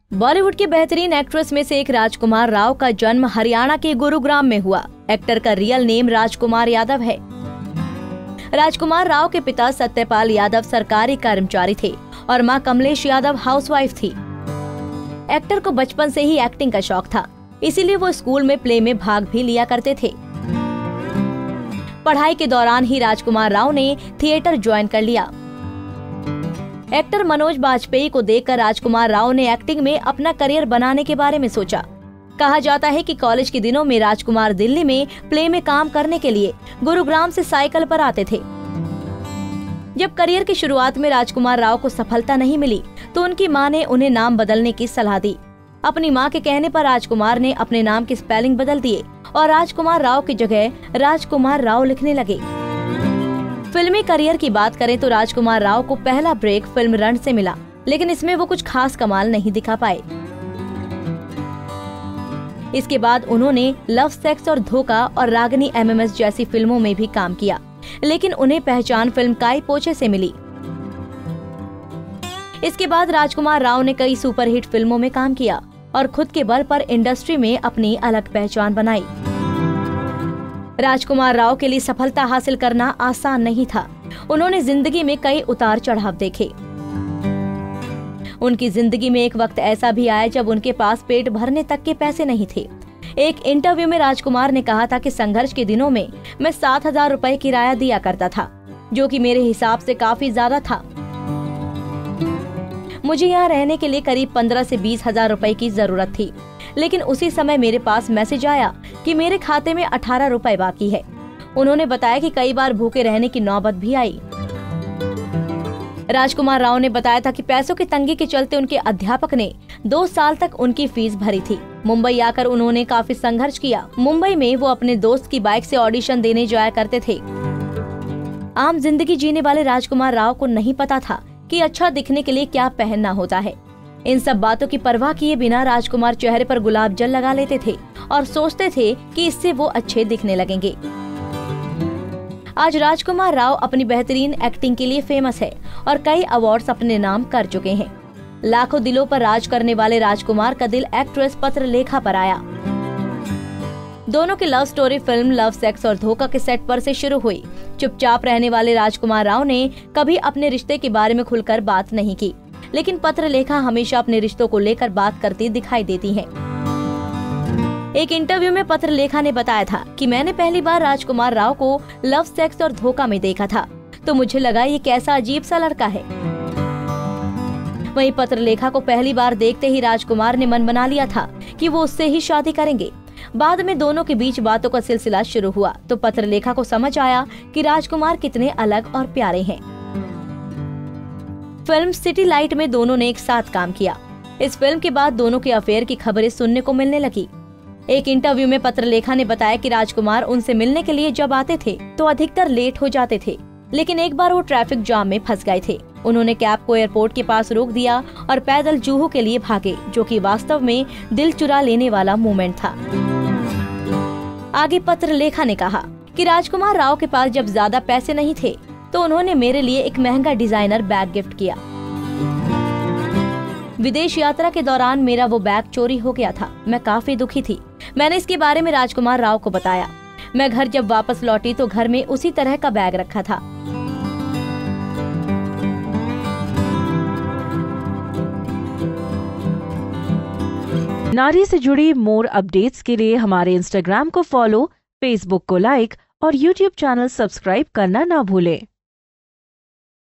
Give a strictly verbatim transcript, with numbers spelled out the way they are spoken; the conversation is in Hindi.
बॉलीवुड की बेहतरीन एक्ट्रेस में से एक राजकुमार राव का जन्म हरियाणा के गुरुग्राम में हुआ। एक्टर का रियल नेम राजकुमार यादव है। राजकुमार राव के पिता सत्यपाल यादव सरकारी कर्मचारी थे और मां कमलेश यादव हाउसवाइफ थी। एक्टर को बचपन से ही एक्टिंग का शौक था, इसीलिए वो स्कूल में प्ले में भाग भी लिया करते थे। पढ़ाई के दौरान ही राजकुमार राव ने थिएटर ज्वाइन कर लिया। एक्टर मनोज बाजपेयी को देखकर राजकुमार राव ने एक्टिंग में अपना करियर बनाने के बारे में सोचा। कहा जाता है कि कॉलेज के दिनों में राजकुमार दिल्ली में प्ले में काम करने के लिए गुरुग्राम से साइकिल पर आते थे। जब करियर की शुरुआत में राजकुमार राव को सफलता नहीं मिली तो उनकी मां ने उन्हें नाम बदलने की सलाह दी। अपनी मां के कहने पर राजकुमार ने अपने नाम की स्पेलिंग बदल दिए और राजकुमार राव की जगह राजकुमार राव लिखने लगे। फिल्मी करियर की बात करें तो राजकुमार राव को पहला ब्रेक फिल्म रण से मिला, लेकिन इसमें वो कुछ खास कमाल नहीं दिखा पाए। इसके बाद उन्होंने लव, सेक्स और धोखा और रागिनी एमएमएस जैसी फिल्मों में भी काम किया, लेकिन उन्हें पहचान फिल्म काई पोछे से मिली। इसके बाद राजकुमार राव ने कई सुपरहिट फिल्मों में काम किया और खुद के बल पर इंडस्ट्री में अपनी अलग पहचान बनाई। राजकुमार राव के लिए सफलता हासिल करना आसान नहीं था। उन्होंने जिंदगी में कई उतार चढ़ाव देखे। उनकी जिंदगी में एक वक्त ऐसा भी आया जब उनके पास पेट भरने तक के पैसे नहीं थे। एक इंटरव्यू में राजकुमार ने कहा था कि संघर्ष के दिनों में मैं सात हजार रुपए किराया दिया करता था, जो कि मेरे हिसाब से काफी ज्यादा था। मुझे यहाँ रहने के लिए करीब पंद्रह से बीस हजार रुपए की जरूरत थी, लेकिन उसी समय मेरे पास मैसेज आया कि मेरे खाते में अठारह रुपए बाकी है। उन्होंने बताया कि कई बार भूखे रहने की नौबत भी आई। राजकुमार राव ने बताया था कि पैसों की तंगी के चलते उनके अध्यापक ने दो साल तक उनकी फीस भरी थी। मुंबई आकर उन्होंने काफी संघर्ष किया। मुंबई में वो अपने दोस्त की बाइक से ऑडिशन देने जाया करते थे। आम जिंदगी जीने वाले राजकुमार राव को नहीं पता था कि अच्छा दिखने के लिए क्या पहनना होता है। इन सब बातों की परवाह किए बिना राजकुमार चेहरे पर गुलाब जल लगा लेते थे और सोचते थे कि इससे वो अच्छे दिखने लगेंगे। आज राजकुमार राव अपनी बेहतरीन एक्टिंग के लिए फेमस है और कई अवार्ड्स अपने नाम कर चुके हैं। लाखों दिलों पर राज करने वाले राजकुमार का दिल एक्ट्रेस पत्रलेखा पर आया। दोनों की love story film love, sex aur Dhokha के सेट पर से शुरू हुई। चुपचाप रहने वाले राजकुमार राव ने कभी अपने रिश्ते के बारे में खुलकर बात नहीं की, लेकिन पत्रलेखा हमेशा अपने रिश्तों को लेकर बात करती दिखाई देती हैं। एक इंटरव्यू में पत्रलेखा ने बताया था कि मैंने पहली बार राजकुमार राव को लव, सेक्स और धोखा में देखा था तो मुझे लगा ये कैसा अजीब सा लड़का है। वहीं पत्रलेखा को पहली बार देखते ही राजकुमार ने मन बना लिया था कि वो उससे ही शादी करेंगे। बाद में दोनों के बीच बातों का सिलसिला शुरू हुआ तो पत्रलेखा को समझ आया कि राजकुमार कितने अलग और प्यारे हैं। फिल्म सिटी लाइट में दोनों ने एक साथ काम किया। इस फिल्म के बाद दोनों के अफेयर की खबरें सुनने को मिलने लगी। एक इंटरव्यू में पत्रलेखा ने बताया कि राजकुमार उनसे मिलने के लिए जब आते थे तो अधिकतर लेट हो जाते थे, लेकिन एक बार वो ट्रैफिक जाम में फंस गए थे। उन्होंने कैब को एयरपोर्ट के पास रोक दिया और पैदल जुहू के लिए भागे, जो कि वास्तव में दिल चुरा लेने वाला मोमेंट था। आगे पत्रलेखा ने कहा कि राजकुमार राव के पास जब ज्यादा पैसे नहीं थे तो उन्होंने मेरे लिए एक महंगा डिजाइनर बैग गिफ्ट किया। विदेश यात्रा के दौरान मेरा वो बैग चोरी हो गया था। मैं काफी दुखी थी। मैंने इसके बारे में राजकुमार राव को बताया। मैं घर जब वापस लौटी तो घर में उसी तरह का बैग रखा था। नारी से जुड़ी मोर अपडेट्स के लिए हमारे इंस्टाग्राम को फॉलो, फेसबुक को लाइक और यूट्यूब चैनल सब्सक्राइब करना ना भूलें।